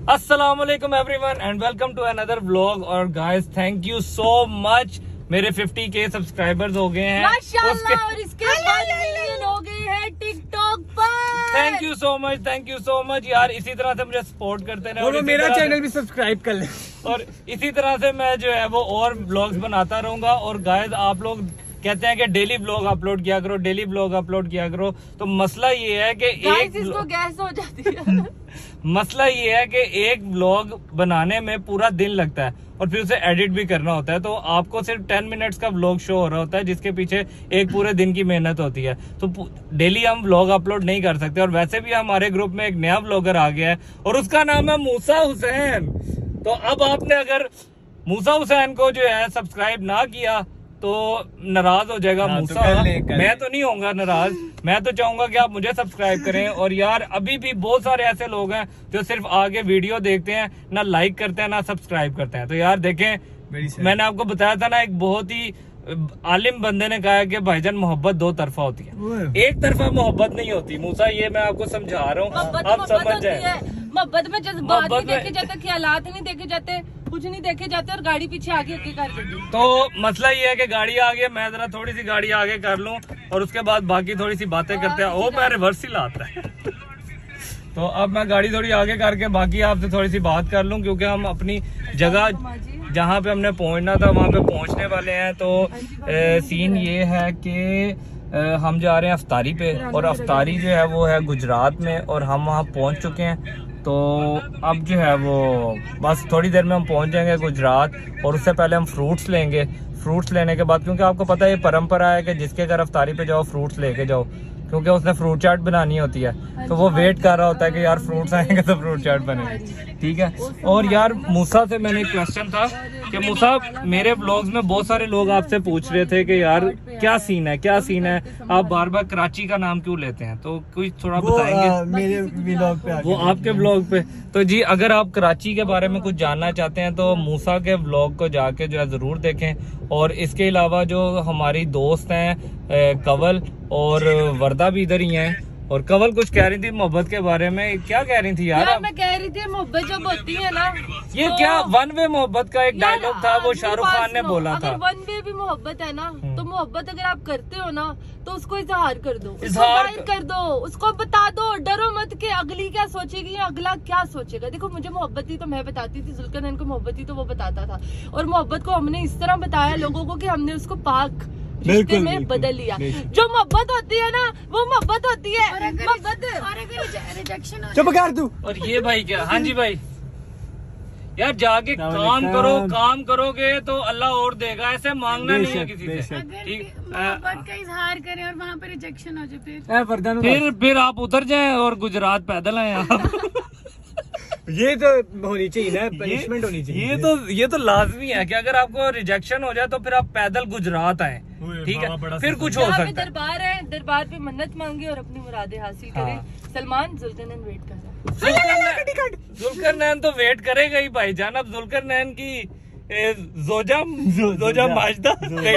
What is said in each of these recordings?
अस्सलामुअलैकुम everyone and welcome to another vlog. और guys thank you so much, मेरे 50K subscribers हो गए हैं माशाल्लाह, और इसके 1 मिलियन हो गए हैं टिकटॉक पर। थैंक यू सो मच यार, इसी तरह से मुझे सपोर्ट करते रहे और मेरा चैनल भी सब्सक्राइब कर ले और इसी तरह से मैं जो है वो और व्लॉग्स बनाता रहूंगा। और गाइस आप लोग कहते हैं कि डेली व्लॉग अपलोड किया करो, डेली व्लॉग अपलोड किया करो, तो मसला ये है कि इसको गैस हो जाती है मसला ये है कि एक व्लॉग बनाने में पूरा दिन लगता है और फिर उसे एडिट भी करना होता है। तो आपको सिर्फ 10 मिनट्स का व्लॉग शो हो रहा होता है जिसके पीछे एक पूरे दिन की मेहनत होती है। तो डेली हम व्लॉग अपलोड नहीं कर सकते। और वैसे भी हमारे ग्रुप में एक नया व्लॉगर आ गया है और उसका नाम है मूसा हुसैन। तो अब आपने अगर मूसा हुसैन को जो है सब्सक्राइब ना किया तो नाराज हो जाएगा मूसा। मैं तो नहीं होऊंगा नाराज, मैं तो चाहूंगा कि आप मुझे सब्सक्राइब करें। और यार अभी भी बहुत सारे ऐसे लोग हैं जो सिर्फ आगे वीडियो देखते हैं, ना लाइक करते हैं ना सब्सक्राइब करते हैं। तो यार देखें, मैंने आपको बताया था ना, एक बहुत ही आलिम बंदे ने कहा है कि भाईजान मोहब्बत 2 तरफा होती है, एक तरफा मोहब्बत नहीं होती। मूसा ये मैं आपको समझा रहा हूँ, आप समझ जाए। मोहब्बत में जज्बात नहीं देखे जाते, ख्यालात नहीं देखे जाते, कुछ नहीं देखे जाते और गाड़ी पीछे आगे कर देती। तो मसला ये है कि गाड़ी आगे, मैं जरा थोड़ी सी गाड़ी आगे कर लूं और उसके बाद बाकी थोड़ी सी बातें करते हैं। ओ मैं रिवर्स ही लाता है तो अब मैं गाड़ी थोड़ी आगे करके बाकी आपसे थोड़ी सी बात कर लूं, क्योंकि हम अपनी जगह जहाँ पे हमने पहुंचना था वहाँ पे पहुंचने वाले हैं। तो सीन ये है कि हम जा रहे हैं अफ्तारी पे, और अफ्तारी जो है वो है गुजरात में और हम वहाँ पहुँच चुके हैं। तो अब जो है वो बस थोड़ी देर में हम पहुंच जाएंगे गुजरात। और उससे पहले हम फ्रूट्स लेंगे। फ्रूट्स लेने के बाद, क्योंकि आपको पता है ये परंपरा है कि जिसके घर अफ्तारी पे जाओ फ्रूट्स लेके जाओ, क्योंकि उसने फ्रूट चाट बनानी होती है। तो वो वेट कर रहा होता है कि यार फ्रूट्स आएंगे तो फ्रूट चाट बनेगी, ठीक है। और यार मूसा से मैंने एक क्वेश्चन था कि मूसा, मेरे व्लॉग्स में बहुत सारे लोग आपसे पूछ रहे थे कि यार क्या सीन है, आप बार बार कराची का नाम क्यों लेते हैं, तो कुछ थोड़ा बताएंगे मेरे व्लॉग पे, वो आपके व्लॉग पे। तो जी अगर आप कराची के बारे में कुछ जानना चाहते हैं तो मूसा के व्लॉग को जाके जो है जरूर देखें। और इसके अलावा जो हमारी दोस्त हैं कंवल और वर्दा भी इधर ही हैं। और कंवल कुछ कह रही थी मोहब्बत के बारे में, क्या कह रही थी यार? मैं कह रही थी मोहब्बत जब होती है ना, ये तो क्या 1 वे मोहब्बत का एक डायलॉग था, वो शाहरुख खान ने बोला था। अगर 1 वे भी मोहब्बत है ना, तो मोहब्बत अगर आप करते हो ना तो उसको इजहार कर दो, इजहार कर दो, उसको बता दो। डरो मत कि अगली क्या सोचेगी या अगला क्या सोचेगा। देखो मुझे मोहब्बत थी तो मैं बताती थी, जुल्करनैन को मोहब्बत थी तो वो बताता था। और मोहब्बत को हमने इस तरह बताया लोगों को कि हमने उसको पाक रिश्ते में बदल लिया। जो मोहब्बत होती है ना वो मोहब्बत होती है। मोहब्बत और अगर रिजेक्शन हो, चुप कर तू। और ये भाई क्या, हाँ जी भाई, यार जाके काम करोगे तो अल्लाह और देगा, ऐसे मांगना नहीं है किसी से, ठीक। मोहब्बत का इजहार करें और वहाँ पे रिजेक्शन हो जाए फिर आप उतर जाएं और गुजरात पैदल आए आप ये तो होनी चाहिए ना, पनिशमेंट होनी चाहिए। ये तो लाजमी है कि अगर आपको रिजेक्शन हो जाए तो फिर आप पैदल गुजरात आए, ठीक है, फिर कुछ हो सकता है। दरबार है, दरबार पे मन्नत मांगे और अपनी मुरादें हासिल करें। सलमान, जुल्करनैन वेट कर रहा है। जुल्करनैन तो वेट करेगा ही भाईजान। अब जुल्करनैन की जोजा माजदा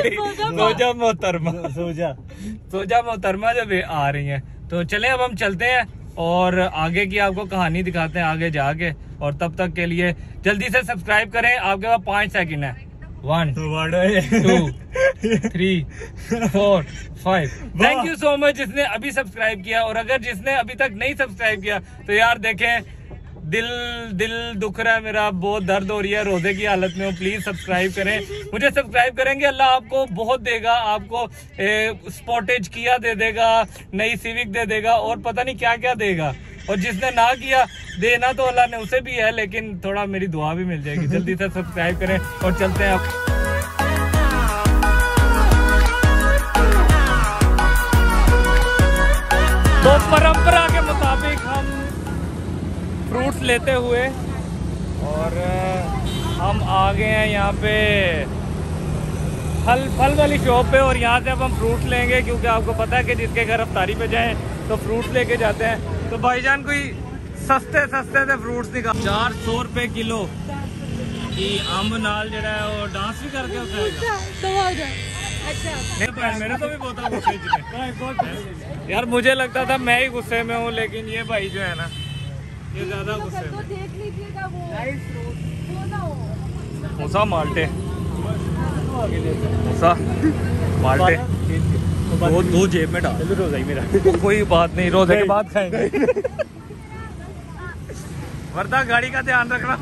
जोजा मोहतरमा जब आ रही हैं, तो चले अब हम चलते हैं और आगे की आपको कहानी दिखाते हैं आगे जाके। और तब तक के लिए जल्दी से सब्सक्राइब करें, आपके पास 5 सेकंड है। 1 2 3 4 5। थैंक यू सो मच जिसने अभी सब्सक्राइब किया। और अगर जिसने अभी तक नहीं सब्सक्राइब किया तो यार देखें, दिल दुख रहा है मेरा, बहुत दर्द हो रही है, रोजे की हालत में हूँ। प्लीज सब्सक्राइब करें, मुझे सब्सक्राइब करेंगे, अल्लाह आपको बहुत देगा। आपको स्पॉटेज किया दे देगा, नई सिविक दे देगा और पता नहीं क्या क्या देगा। और जिसने ना किया, देना तो अल्लाह ने उसे भी है, लेकिन थोड़ा मेरी दुआ भी मिल जाएगी। जल्दी से सब्सक्राइब करें और चलते हैं आप। तो परंपरा के मुताबिक हम फ्रूट्स लेते हुए और हम आ गए हैं यहाँ पे फल वाली शॉप पे। और यहाँ से अब हम फ्रूट्स लेंगे, क्योंकि आपको पता है कि जिसके घर अफ्तारी पे जाएं तो फ्रूट्स लेके जाते हैं। तो भाईजान कोई सस्ते से फ्रूट्स निकाल। 400 रुपए किलो की अंब नाल जरा है और डांस भी करके अच्छा मेरे तो भी बोतल गुस्से यार, मुझे लगता था मैं ही गुस्से में हूँ, लेकिन ये भाई जो है ना ये ज्यादा गुस्से में। देख लीजिएगा मूसा माल्टे, मूसा माल्टे दो जेब में डाल। रोजा ही मेरा कोई बात नहीं, रोजे के बाद खाएंगे। वरना गाड़ी का ध्यान रखना,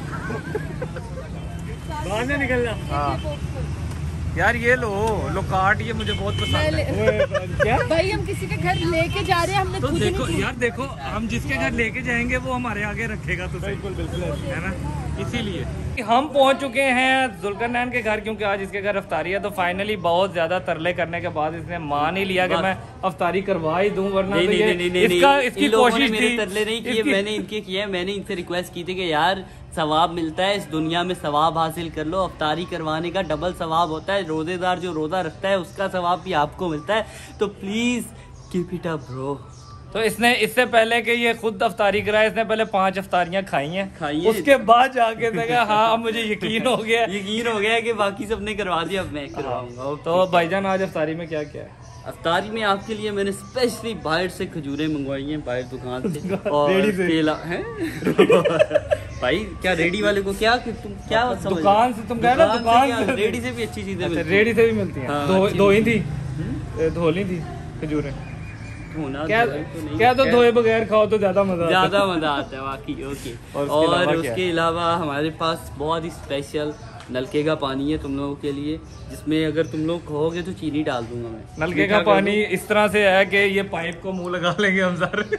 बाहर से निकलना। हाँ यार ये लो काट, ये मुझे बहुत पसंद है। क्या भाई हम किसी के घर लेके जा रहे हैं, हमने तो खुद देखो नहीं यार, देखो हम जिसके घर लेके जाएंगे वो हमारे आगे रखेगा, तो बिल्कुल बिल्कुल है ना, इसीलिए हम पहुंच चुके हैं जुल्करनैन के घर, क्योंकि आज इसके घर अफ्तारी है। तो फाइनली बहुत ज्यादा तरले करने के बाद इसने मान ही लिया कि मैं अफ्तारी करवा ही दूं, वरना नहीं, तो नहीं, ये नहीं, नहीं, इसका नहीं, इसकी इन लोगों ने कोशिश मेरे थी। तरले नहीं किए, मैंने इनके किए। मैंने इनसे रिक्वेस्ट की थी कि यार सवाब मिलता है इस दुनिया में, सवाब हासिल कर लो। अफ्तारी करवाने का डबल सवाब होता है, रोजेदार जो रोजा रखता है उसका सवाब भी आपको मिलता है, तो please keep it up bro. तो इसने इससे पहले कि ये खुद अफ्तारी कराए, इसने पहले 5 अफ्तारियां खाई हैं, हैं। उसके बाद जाके देखा हाँ अब मुझे यकीन हो गया। यकीन हो गया कि बाकी सबने करवा दिया, अब मैं करवाऊंगा। तो भाईजान आज अफ्तारी में क्या क्या है? अफ्तारी में आपके लिए मैंने स्पेशली बाहर से खजूरें मंगवाई हैं, बाहर दुकान से, और रेडी से? केला है। भाई क्या रेडी वाले को क्या कि तुम क्या समझ, दुकान से तुम कह रहे हो, दुकान से? रेडी से भी अच्छी चीजें अच्छा, मिलती हैं। रेडी से भी मिलती हैं। हाँ, दो अच्छी दो ही मिलती थी, धोली थी खजूरें। होना क्या तो नहीं, क्या तो धोए बगैर खाओ तो ज्यादा मजा आता है। ज्यादा मजा आता है वाकई। ओके, और उसके अलावा हमारे पास बहुत ही स्पेशल नलके का पानी है तुम लोगों के लिए, जिसमें अगर तुम लोग कहोगे तो चीनी डाल दूंगा मैं। नलके का पानी इस तरह से है कि ये पाइप को मुंह लगा लेंगे हम सारे।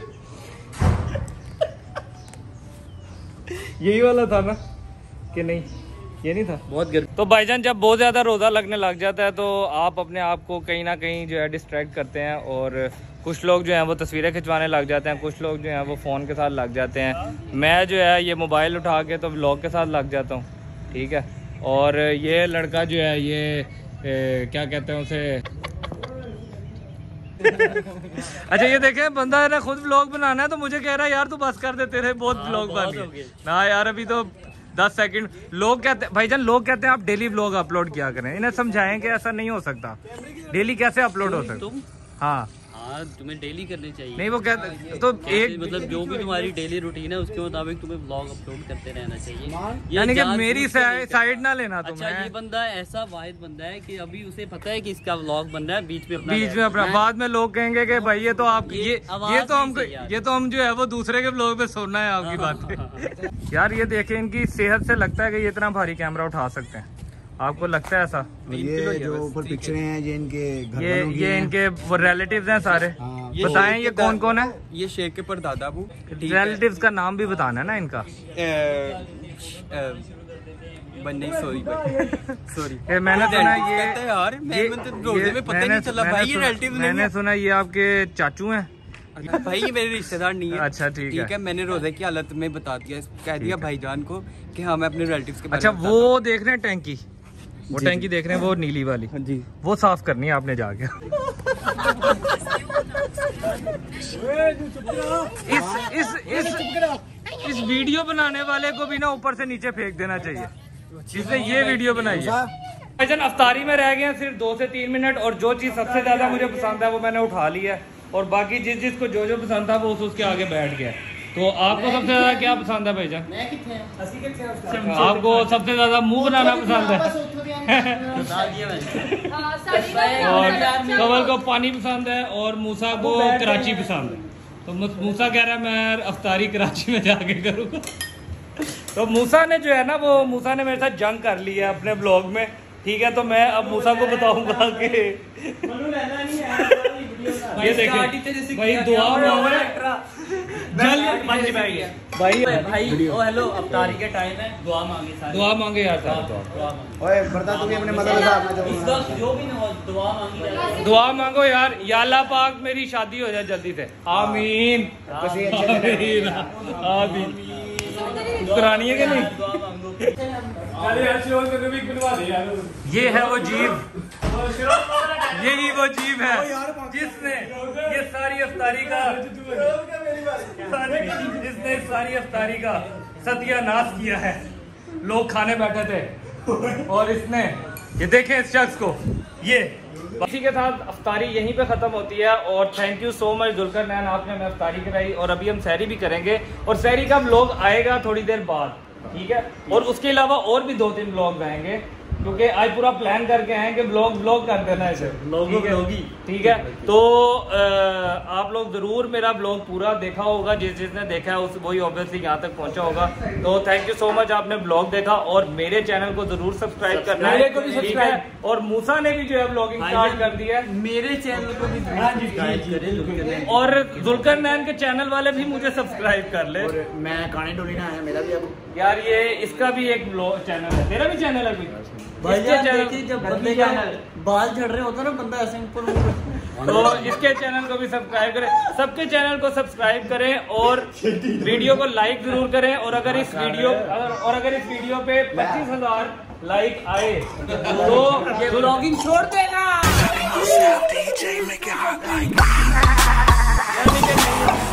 यही वाला था ना कि नहीं? ये नहीं था। बहुत गर्म। तो भाईजान जब बहुत ज़्यादा रोज़ा लगने लग जाता है तो आप अपने आप को कहीं ना कहीं जो है डिस्ट्रैक्ट करते हैं, और कुछ लोग जो हैं वो तस्वीरें खिंचवाने लग जाते हैं, कुछ लोग जो हैं वो फ़ोन के साथ लग जाते हैं। मैं जो है ये मोबाइल उठा के तो व्लॉग के साथ लग जाता हूँ, ठीक है। और ये लड़का जो है ये क्या कहते हैं उसे अच्छा ये देखें, बंदा है ना खुद व्लॉग बनाना है तो मुझे कह रहा है यार तू बस कर दे, तेरे बहुत व्लॉग बन गए ना यार, अभी तो 10 सेकंड। लोग कहते हैं भाईजान, लोग कहते हैं आप डेली व्लॉग अपलोड किया करें, इन्हें समझाएं कि ऐसा नहीं हो सकता। डेली कैसे अपलोड हो सकता? हाँ हाँ, तुम्हें डेली करने चाहिए। नहीं वो कहते तो एक मतलब जो भी तुम्हारी डेली रूटीन है उसके मुताबिक तुम्हें व्लॉग अपलोड करते रहना चाहिए। यानी कि मेरी साइड ना लेना अच्छा, तुम्हें। ये बंदा ऐसा वाहिद बंदा है कि अभी उसे पता है कि इसका व्लॉग बन रहा है, बीच में अपना बाद में लोग कहेंगे कि भाई ये तो आप ये तो हम जो है वो दूसरे के व्लॉग में सुनना है आपकी बात। यार ये देखें, इनकी सेहत से लगता है कि ये इतना भारी कैमरा उठा सकते हैं। आपको लगता है ऐसा? ये जो ऊपर पिक्चरें हैं ये इनके घर वालों की ये हैं। इनके वो रिलेटिव्स हैं सारे। हाँ। बताएं ये कौन कौन है? ये शेख के परदादा अबू रिलेटिव्स का नाम भी बताना है ना इनका। नहीं सॉरी भाई सॉरी ये मैंने सुना ये यार मैं तो रोजे में पता ही नहीं चला भाई, ये रिलेटिव नहीं मैंने सुना ये आपके चाचू हैं। है भाई, ये मेरे रिश्तेदार नहीं है। अच्छा ठीक है। मैंने रोजे की हालत में बता दिया, कह दिया भाईजान को कि हाँ मैं अपने रिलेटिव्स के बारे अच्छा में वो देख रहे हैं टैंकी, वो टैंकी देख रहे हैं, वो नीली वाली जी वो साफ करनी है आपने जाके। इस वीडियो बनाने वाले को भी ना ऊपर से नीचे फेंक देना चाहिए, जिसने ये वीडियो बनाई है। भाईजान अफ्तारी में रह गए हैं सिर्फ 2 से 3 मिनट, और जो चीज सबसे ज्यादा मुझे पसंद है वो मैंने उठा ली है, और बाकी जिसको जो पसंद था वो उसके आगे बैठ गया। तो आपको सबसे ज्यादा क्या पसंद है भाईजान? आपको सबसे ज्यादा मुंह बनाना पसंद है और कवल को पानी पसंद है, और मूसा को कराची पसंद है। तो मूसा कह रहा है मैं अफ्तारी कराची में जाके करूँगा। तो मूसा ने जो है ना वो मूसा ने मेरे साथ जंग कर लिया है अपने ब्लॉग में, ठीक है। तो मैं अब मूसा को बताऊंगा कि ये देखें भाई दुआ भाई ओ हेलो, अफ्तारी का टाइम है, दुआ मांगे सारे, दुआ मांगे यार ओए बता तू भी अपने मदद से अपना इस वक्त जो भी ना दुआ मांगी जाए। दुआ मांगो यार, या अल्लाह पाक मेरी शादी हो जाए जल्दी से, आमीन आमीन आमीन। करानी है कि नहीं? ये है वो जीव, यही वो जीव है जिसने ये सारी अफ्तारी का सत्यानाश किया है। लोग खाने बैठे थे और इसने ये देखें इस शख्स को। ये इसी के साथ अफ्तारी यहीं पे ख़त्म होती है, और thank you so much Zulqarnain, आपने हमें अफ्तारी कराई। और अभी हम सहरी भी करेंगे, और सहरी का व्लॉग आएगा थोड़ी देर बाद, ठीक है। और उसके अलावा और भी 2-3 ब्लॉग आएंगे, क्योंकि आज पूरा प्लान करके आए कि ब्लॉग कर देना है इसे, ठीक है। तो आप लोग जरूर मेरा ब्लॉग पूरा देखा होगा, जिसने देखा है उस वही ऑब्वियसली यहाँ तक पहुंचा होगा। तो थैंक यू सो मच, आपने ब्लॉग देखा और मेरे चैनल को जरूर सब्सक्राइब करना है, ठीक है। और मूसा ने भी जो है ब्लॉगिंग स्टार्ट कर दी है, मेरे चैनल को भी सब्सक्राइब करें, और जुल्करनैन के चैनल वाले भी मुझे सब्सक्राइब कर ले। और मैं काने टोलीना है मेरा भी अब यार ये इसका भी एक चैनल है, तेरा भी चैनल है कोई? भाईजान देखिए जब बंदे का बाल झड़ रहे होते हैं ना, बंदा ऐसे ऊपर तो इसके चैनल को भी सब्सक्राइब करें, सबके चैनल को सब्सक्राइब करें और वीडियो को लाइक जरूर करें। और अगर इस वीडियो पे 25,000 लाइक आए तो ये ब्लॉगिंग छोड़ देगा।